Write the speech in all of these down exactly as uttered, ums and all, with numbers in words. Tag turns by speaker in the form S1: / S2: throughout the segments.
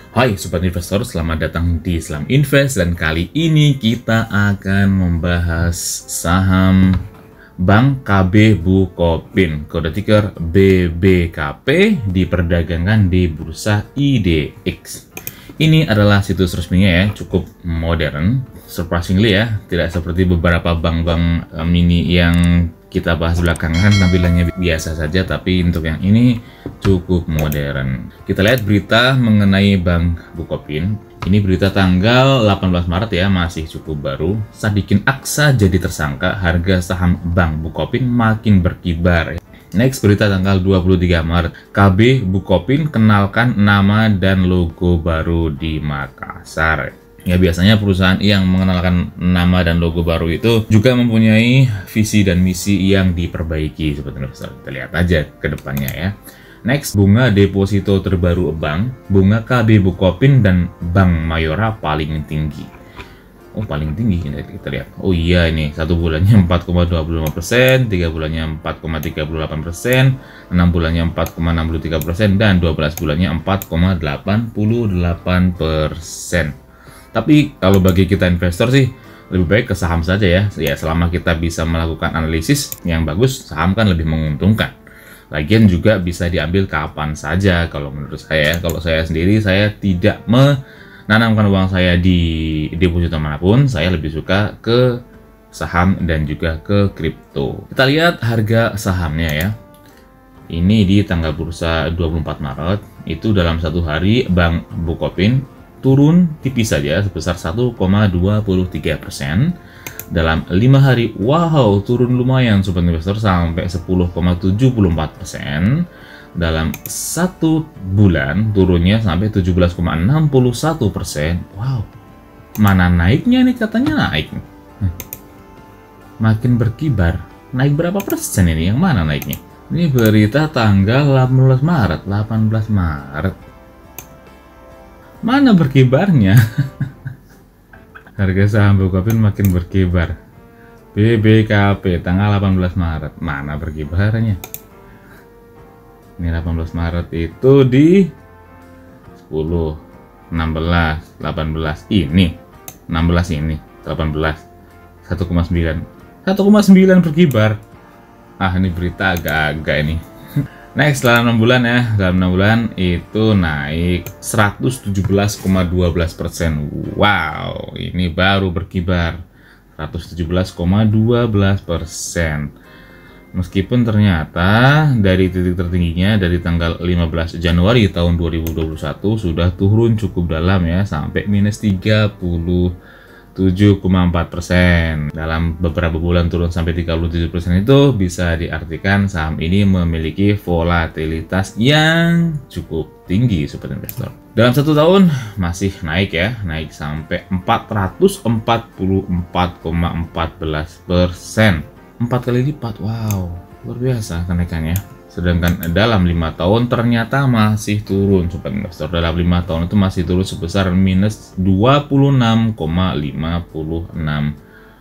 S1: Hai Sobat Investor, selamat datang di Islam Invest dan kali ini kita akan membahas saham Bank K B Bukopin, kode ticker B B K P, diperdagangkan di Bursa I D X. Ini adalah situs resminya ya, cukup modern, surprisingly ya, tidak seperti beberapa bank-bank mini yang kita bahas belakangan tampilannya biasa saja, tapi untuk yang ini cukup modern. Kita lihat berita mengenai Bank Bukopin. Ini berita tanggal delapan belas Maret ya, masih cukup baru. Sadikin Aksa jadi tersangka, harga saham Bank Bukopin makin berkibar. Next, berita tanggal dua puluh tiga Maret. K B Bukopin kenalkan nama dan logo baru di Makassar. Ya, biasanya perusahaan yang mengenalkan nama dan logo baru itu juga mempunyai visi dan misi yang diperbaiki. Seperti itu, kita lihat aja ke depannya ya. Next, bunga deposito terbaru bank, bunga K B Bukopin dan Bank Mayora paling tinggi. Oh, paling tinggi, kita lihat. Oh iya, ini satu bulannya empat koma dua puluh lima persen, tiga bulannya empat koma tiga puluh delapan persen, enam bulannya empat koma enam puluh tiga persen, dan dua belas bulannya empat koma delapan puluh delapan persen. Tapi kalau bagi kita investor sih lebih baik ke saham saja ya. Ya, selama kita bisa melakukan analisis yang bagus, saham kan lebih menguntungkan. Lagian juga bisa diambil kapan saja kalau menurut saya. Kalau saya sendiri, saya tidak menanamkan uang saya di deposito manapun. Saya lebih suka ke saham dan juga ke kripto. Kita lihat harga sahamnya ya. Ini di tanggal bursa dua puluh empat Maret. Itu dalam satu hari Bank Bukopin turun tipis saja sebesar satu koma dua tiga persen. Dalam lima hari, wow, turun lumayan Sobat Investor sampai sepuluh koma tujuh empat persen. Dalam satu bulan turunnya sampai tujuh belas koma enam satu persen. Wow, mana naiknya nih, katanya naik. Hmm. Makin berkibar. Naik berapa persen ini? Yang mana naiknya? Ini berita tanggal delapan belas Maret. delapan belas Maret. Mana berkibarnya? Harga saham Bukopin makin berkibar. B B K P tanggal delapan belas Maret. Mana berkibarnya? Ini delapan belas Maret itu di sepuluh, enam belas, delapan belas. Ini enam belas, ini delapan belas. satu koma sembilan. satu koma sembilan berkibar. Ah, ini berita agak-agak ini. Next, dalam enam bulan ya, dalam enam bulan itu naik seratus tujuh belas koma dua belas persen. Wow, ini baru berkibar seratus tujuh belas koma dua belas persen. Meskipun ternyata dari titik tertingginya dari tanggal lima belas Januari tahun dua ribu dua puluh satu sudah turun cukup dalam ya, sampai minus tiga puluh tujuh koma empat persen. Dalam beberapa bulan turun sampai tiga puluh tujuh persen itu bisa diartikan saham ini memiliki volatilitas yang cukup tinggi Sobat Investor. Dalam satu tahun masih naik ya, naik sampai empat ratus empat puluh empat koma empat belas persen. empat kali lipat, wow, luar biasa kenaikannya. Sedangkan dalam lima tahun ternyata masih turun Sobat Investor. Dalam lima tahun itu masih turun sebesar minus dua puluh enam koma lima enam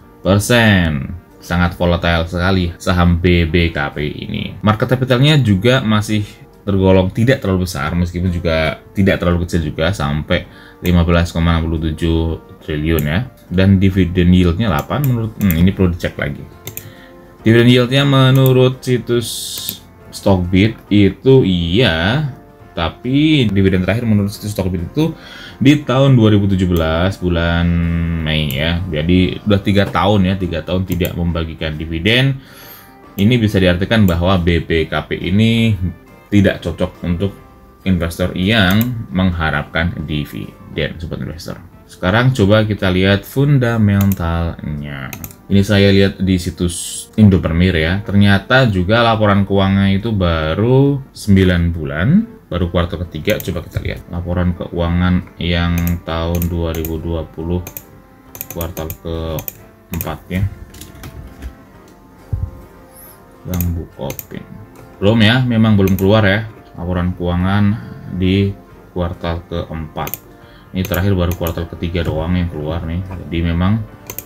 S1: persen. Sangat volatile sekali saham B B K P ini. Market capitalnya juga masih tergolong tidak terlalu besar, meskipun juga tidak terlalu kecil juga, sampai lima belas koma enam tujuh triliun ya. Dan dividen yieldnya delapan menurut, hmm, ini perlu dicek lagi. Dividen yieldnya menurut situs Stockbit itu iya, tapi dividen terakhir menurut situs Stockbit itu di tahun dua ribu tujuh belas bulan Mei ya. Jadi udah tiga tahun ya, tiga tahun tidak membagikan dividen. Ini bisa diartikan bahwa B B K P ini tidak cocok untuk investor yang mengharapkan dividen Sobat Investor. Sekarang coba kita lihat fundamentalnya. Ini saya lihat di situs Indopermir ya. Ternyata juga laporan keuangan itu baru sembilan bulan, baru kuartal ketiga. Coba kita lihat laporan keuangan yang tahun dua ribu dua puluh kuartal keempat ya. Bank Bukopin. Belum ya, memang belum keluar ya laporan keuangan di kuartal keempat. Ini terakhir baru kuartal ketiga doang yang keluar nih. Jadi memang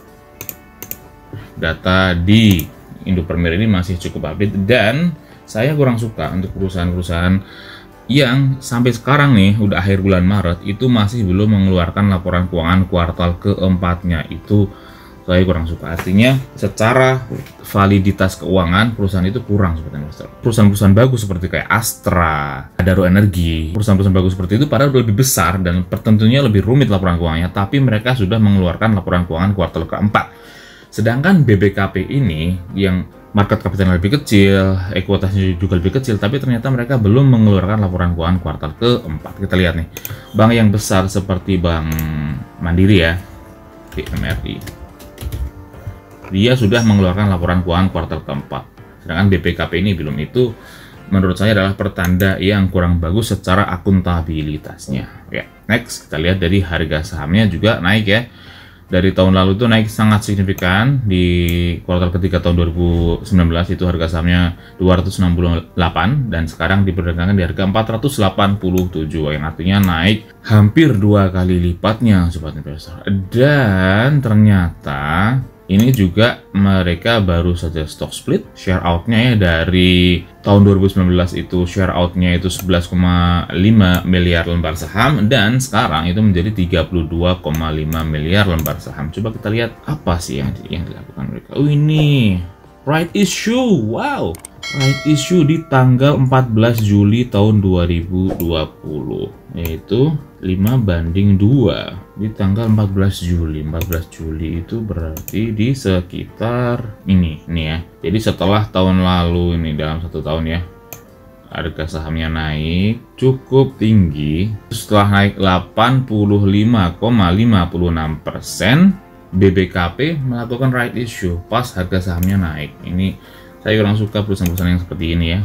S1: data di Indopermir ini masih cukup update, dan saya kurang suka untuk perusahaan-perusahaan yang sampai sekarang nih udah akhir bulan Maret itu masih belum mengeluarkan laporan keuangan kuartal keempatnya. Itu saya kurang suka. Artinya secara validitas keuangan perusahaan itu kurang seperti investor. Perusahaan-perusahaan bagus seperti kayak Astra, Adaro Energi, perusahaan-perusahaan bagus seperti itu padahal lebih besar dan tentunya lebih rumit laporan keuangannya, tapi mereka sudah mengeluarkan laporan keuangan kuartal keempat. Sedangkan B B K P ini yang market capital lebih kecil, ekuitasnya juga lebih kecil, tapi ternyata mereka belum mengeluarkan laporan keuangan kuartal keempat. Kita lihat nih, bank yang besar seperti Bank Mandiri ya, B M R I, dia sudah mengeluarkan laporan keuangan kuartal keempat. Sedangkan B P K P ini belum. Itu menurut saya adalah pertanda yang kurang bagus secara akuntabilitasnya. Ya, next kita lihat dari harga sahamnya juga naik ya. Dari tahun lalu itu naik sangat signifikan. Di kuartal ketiga tahun dua ribu sembilan belas itu harga sahamnya dua ratus enam puluh delapan dan sekarang diperdagangkan di harga empat ratus delapan puluh tujuh, yang artinya naik hampir dua kali lipatnya sobat investor. Dan ternyata ini juga mereka baru saja stock split. Share outnya ya, dari tahun dua ribu sembilan belas itu share outnya itu sebelas koma lima miliar lembar saham, dan sekarang itu menjadi tiga puluh dua koma lima miliar lembar saham. Coba kita lihat apa sih yang, yang dilakukan mereka. Oh, ini right issue. Wow, right issue di tanggal empat belas Juli tahun dua ribu dua puluh, yaitu lima banding dua di tanggal empat belas Juli. empat belas Juli itu berarti di sekitar ini nih ya. Jadi setelah tahun lalu ini, dalam satu tahun ya, harga sahamnya naik cukup tinggi. Setelah naik delapan puluh lima koma lima enam persen, B B K P melakukan right issue pas harga sahamnya naik. Ini saya kurang suka perusahaan-perusahaan yang seperti ini ya.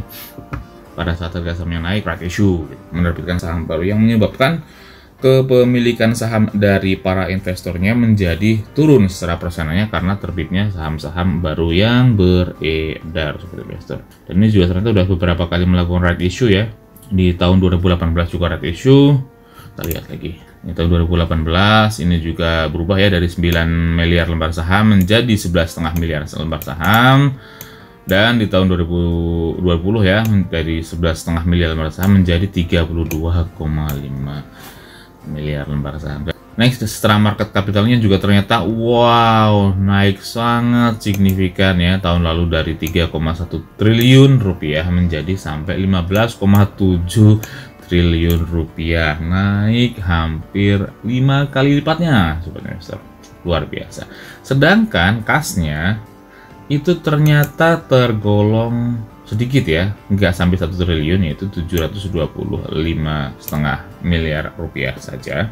S1: Pada saat harga sahamnya naik, right issue, menerbitkan saham baru, yang menyebabkan kepemilikan saham dari para investornya menjadi turun secara persenannya karena terbitnya saham-saham baru yang beredar seperti investor. Dan ini juga ternyata sudah beberapa kali melakukan right issue ya. Di tahun dua ribu delapan belas juga right issue. Kita lihat lagi. Di tahun dua ribu delapan belas ini juga berubah ya, dari sembilan miliar lembar saham menjadi sebelas koma lima miliar lembar saham. Dan di tahun dua ribu dua puluh ya, dari sebelas koma lima miliar lembar saham menjadi tiga puluh dua koma lima miliar lembar saham. Next, setelah market capitalnya juga ternyata wow, naik sangat signifikan ya. Tahun lalu dari tiga koma satu triliun rupiah menjadi sampai lima belas koma tujuh triliun rupiah, naik hampir lima kali lipatnya sobat investor. Luar biasa. Sedangkan kasnya itu ternyata tergolong sedikit ya, nggak sampai satu triliun, yaitu tujuh ratus dua puluh lima koma lima miliar rupiah saja,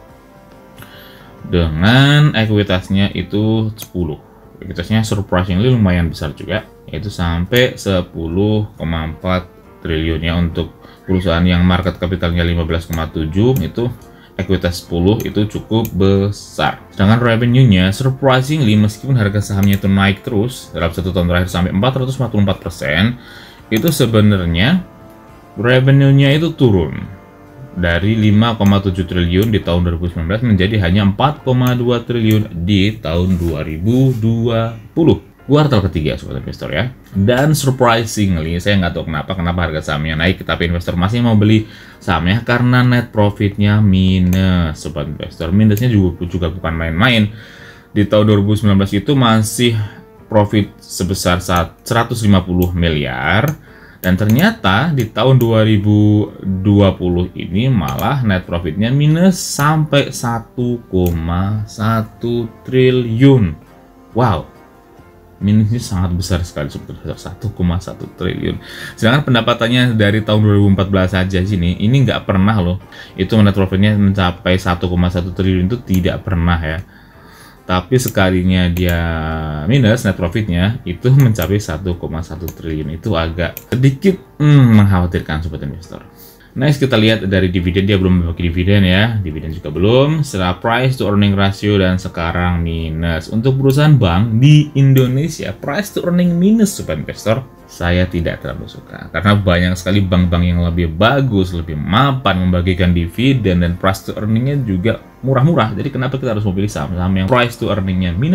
S1: dengan ekuitasnya itu sepuluh. Ekuitasnya surprisingly lumayan besar juga, yaitu sampai sepuluh koma empat triliun ya. Untuk perusahaan yang market capitalnya lima belas koma tujuh, itu ekuitas sepuluh, itu cukup besar. Sedangkan revenue-nya surprisingly, meskipun harga sahamnya itu naik terus dalam satu tahun terakhir sampai empat ratus empat puluh empat persen, itu sebenarnya revenue-nya itu turun dari lima koma tujuh triliun di tahun dua ribu sembilan belas menjadi hanya empat koma dua triliun di tahun dua ribu dua puluh. Kuartal ketiga sobat investor ya. Dan surprisingly, saya nggak tahu kenapa kenapa harga sahamnya naik, tapi investor masih mau beli sahamnya karena net profitnya minus sobat investor. Minusnya juga, juga bukan main-main. Di tahun dua ribu sembilan belas itu masih profit sebesar seratus lima puluh miliar, dan ternyata di tahun dua ribu dua puluh ini malah net profitnya minus sampai satu koma satu triliun. Wow, minusnya sangat besar sekali sebetulnya, satu koma satu triliun. Sedangkan pendapatannya dari tahun dua ribu empat belas saja sini, ini nggak pernah loh itu net profitnya mencapai satu koma satu triliun, itu tidak pernah ya. Tapi sekalinya dia minus net profitnya itu mencapai satu koma satu triliun, itu agak sedikit hmm, mengkhawatirkan sobat investor. Next, kita lihat dari dividen, dia belum membagi dividen ya, dividen juga belum. Setelah price to earning ratio dan sekarang minus. Untuk perusahaan bank di Indonesia, price to earning minus sobat investor, saya tidak terlalu suka karena banyak sekali bank-bank yang lebih bagus, lebih mapan membagikan dividen, dan price to earningnya juga murah-murah. Jadi kenapa kita harus memilih saham-saham yang price to earningnya minus?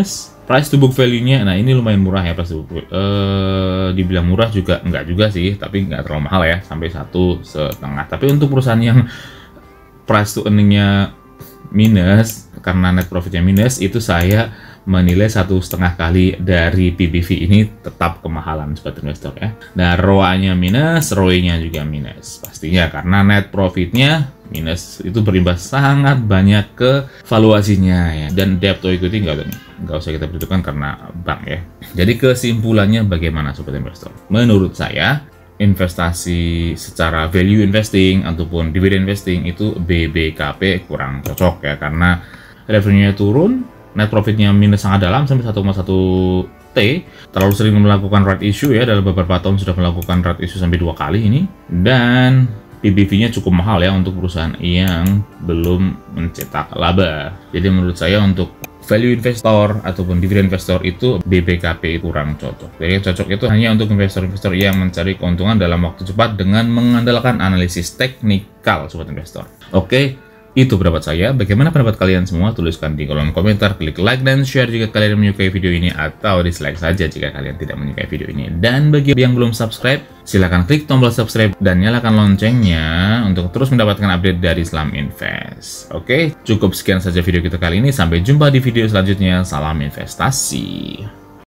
S1: Price to book value-nya, nah ini lumayan murah ya price to book. Eh, dibilang murah juga enggak juga sih, tapi nggak terlalu mahal ya, sampai satu setengah. Tapi untuk perusahaan yang price to earning-nya minus, karena net profit-nya minus, itu saya menilai satu setengah kali dari P B V ini tetap kemahalan sobat investor ya. Nah, R O A-nya minus, R O E-nya juga minus pastinya, karena net profit-nya minus itu berimbas sangat banyak ke valuasinya ya, dan debt to equity nggak nggak usah kita perhitungkan karena bank ya. Jadi kesimpulannya bagaimana sobat investor? Menurut saya investasi secara value investing ataupun dividend investing itu B B K P kurang cocok ya, karena revenue-nya turun, net profitnya minus sangat dalam sampai satu koma satu T, terlalu sering melakukan right issue ya, dalam beberapa tahun sudah melakukan right issue sampai dua kali ini, dan P B V-nya cukup mahal ya untuk perusahaan yang belum mencetak laba. Jadi menurut saya untuk value investor ataupun dividend investor itu B B K P kurang cocok. Jadi yang cocok itu hanya untuk investor-investor yang mencari keuntungan dalam waktu cepat dengan mengandalkan analisis teknikal sobat investor. Oke, itu pendapat saya. Bagaimana pendapat kalian semua? Tuliskan di kolom komentar, klik like dan share jika kalian menyukai video ini, atau dislike saja jika kalian tidak menyukai video ini. Dan bagi yang belum subscribe, silahkan klik tombol subscribe dan nyalakan loncengnya untuk terus mendapatkan update dari Islam Invest. Oke, cukup sekian saja video kita kali ini. Sampai jumpa di video selanjutnya. Salam investasi.